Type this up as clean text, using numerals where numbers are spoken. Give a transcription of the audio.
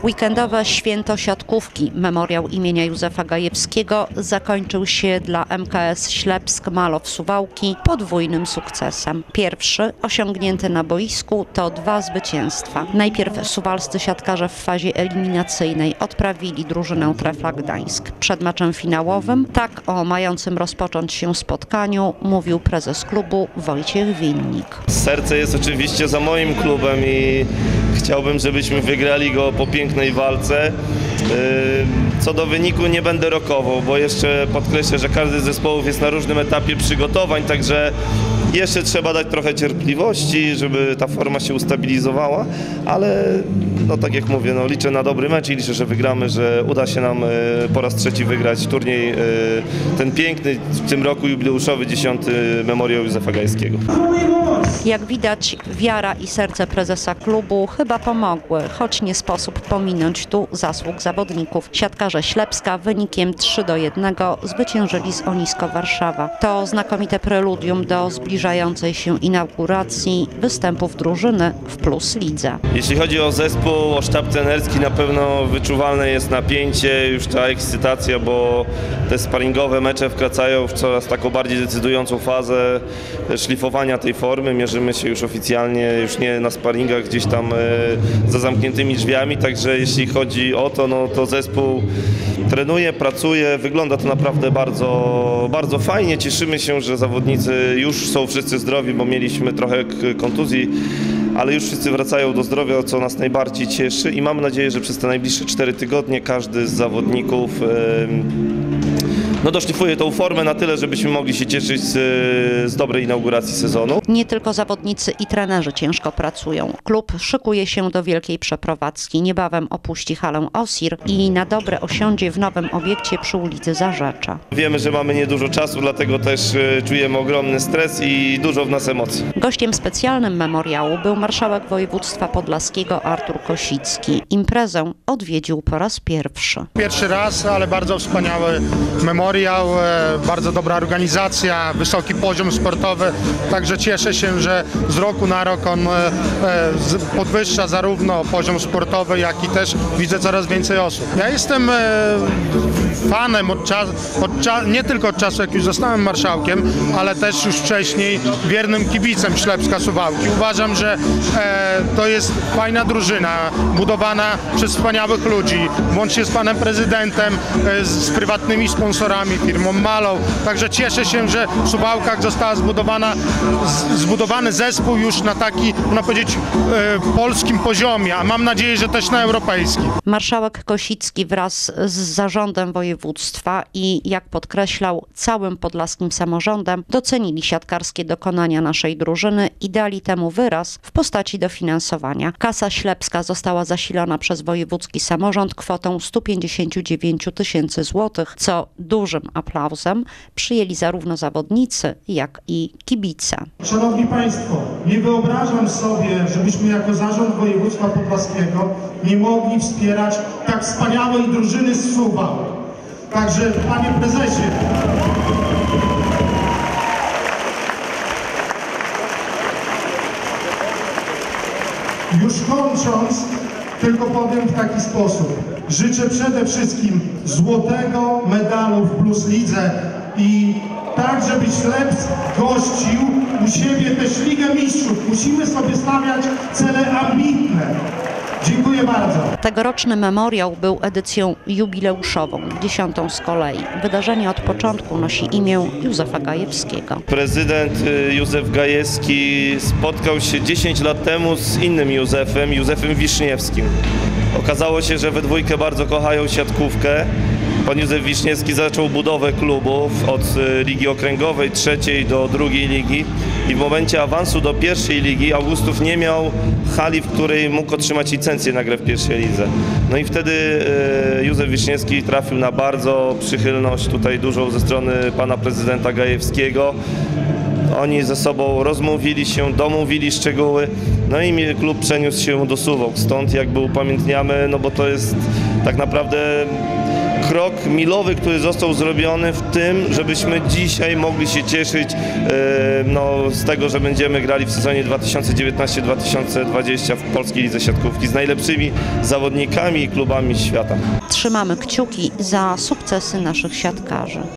Weekendowe święto siatkówki, memoriał imienia Józefa Gajewskiego zakończył się dla MKS Ślepsk-Malow Suwałki podwójnym sukcesem. Pierwszy, osiągnięty na boisku, to 2 zwycięstwa. Najpierw suwalscy siatkarze w fazie eliminacyjnej odprawili drużynę Trefla Gdańsk. Przed meczem finałowym, tak o mającym rozpocząć się spotkaniu, mówił prezes klubu Wojciech Winnik. Serce jest oczywiście za moim klubem i chciałbym, żebyśmy wygrali go po pięknej walce. Co do wyniku nie będę rokował, bo jeszcze podkreślę, że każdy z zespołów jest na różnym etapie przygotowań, także jeszcze trzeba dać trochę cierpliwości, żeby ta forma się ustabilizowała, ale no tak jak mówię, no liczę na dobry mecz i liczę, że wygramy, że uda się nam po raz trzeci wygrać turniej, ten piękny w tym roku jubileuszowy 10. Memoriał Józefa Gajewskiego. Jak widać, wiara i serce prezesa klubu chyba pomogły, choć nie sposób pominąć tu zasług zawodników. Siatkarze Ślepska wynikiem 3-1 zwyciężyli z Onisko Warszawa. To znakomite preludium do zbliżającej się inauguracji występów drużyny w Plus Lidze. Jeśli chodzi o zespół, o sztab trenerski, na pewno wyczuwalne jest napięcie, już ta ekscytacja, bo te sparingowe mecze wkraczają w coraz taką bardziej decydującą fazę szlifowania tej formy. Mierzymy się już oficjalnie, już nie na sparingach gdzieś tam za zamkniętymi drzwiami, także jeśli chodzi o to, no to zespół trenuje, pracuje, wygląda to naprawdę bardzo, bardzo fajnie. Cieszymy się, że zawodnicy już są wszyscy zdrowi, bo mieliśmy trochę kontuzji, ale już wszyscy wracają do zdrowia, co nas najbardziej cieszy i mam nadzieję, że przez te najbliższe 4 tygodnie każdy z zawodników doszlifuje tą formę na tyle, żebyśmy mogli się cieszyć z dobrej inauguracji sezonu. Nie tylko zawodnicy i trenerzy ciężko pracują. Klub szykuje się do wielkiej przeprowadzki. Niebawem opuści halę Osir i na dobre osiądzie w nowym obiekcie przy ulicy Zarzecza. Wiemy, że mamy niedużo czasu, dlatego też czujemy ogromny stres i dużo w nas emocji. Gościem specjalnym memoriału był marszałek województwa podlaskiego Artur Kosicki. Imprezę odwiedził po raz pierwszy. Pierwszy raz, ale bardzo wspaniały memoriał, bardzo dobra organizacja, wysoki poziom sportowy, także cieszę się, że z roku na rok on podwyższa zarówno poziom sportowy, jak i też widzę coraz więcej osób. Ja jestem fanem nie tylko od czasu, jak już zostałem marszałkiem, ale też już wcześniej wiernym kibicem Ślepska Suwałki. Uważam, że to jest fajna drużyna, budowana przez wspaniałych ludzi, łącznie z panem prezydentem, z prywatnymi sponsorami, firmą Malow. Także cieszę się, że w Suwałkach została zbudowany zespół już na taki, można powiedzieć, polskim poziomie, a mam nadzieję, że też na europejskim. Marszałek Kosicki wraz z zarządem województwa i, jak podkreślał, całym podlaskim samorządem docenili siatkarskie dokonania naszej drużyny i dali temu wyraz w postaci dofinansowania. Kasa Ślepska została zasilona przez wojewódzki samorząd kwotą 159 000 złotych, co dużym aplauzem przyjęli zarówno zawodnicy, jak i kibice. Szanowni Państwo, nie wyobrażam sobie, żebyśmy jako zarząd województwa podlaskiego nie mogli wspierać tak wspaniałej drużyny z Suwałk. Także, panie prezesie, już kończąc, tylko powiem w taki sposób. Życzę przede wszystkim złotego medalu w Plus Lidze i tak, żeby Ślepsk gościł u siebie też Ligę Mistrzów. Musimy sobie stawiać cele ambitne. Dziękuję bardzo. Tegoroczny memoriał był edycją jubileuszową, 10. z kolei. Wydarzenie od początku nosi imię Józefa Gajewskiego. Prezydent Józef Gajewski spotkał się 10 lat temu z innym Józefem Wiszniewskim. Okazało się, że we dwójkę bardzo kochają siatkówkę. Pan Józef Wiszniewski zaczął budowę klubów od ligi okręgowej, 3. do 2. ligi i w momencie awansu do 1. ligi Augustów nie miał hali, w której mógł otrzymać licencję na grę w 1. lidze. No i wtedy Józef Wiszniewski trafił na bardzo przychylność tutaj dużą ze strony pana prezydenta Gajewskiego. Oni ze sobą rozmówili się, domówili szczegóły, no i klub przeniósł się do Suwałk. Stąd jakby upamiętniamy, no bo to jest tak naprawdę krok milowy, który został zrobiony w tym, żebyśmy dzisiaj mogli się cieszyć z tego, że będziemy grali w sezonie 2019-2020 w Polskiej Lidze Siatkówki z najlepszymi zawodnikami i klubami świata. Trzymamy kciuki za sukcesy naszych siatkarzy.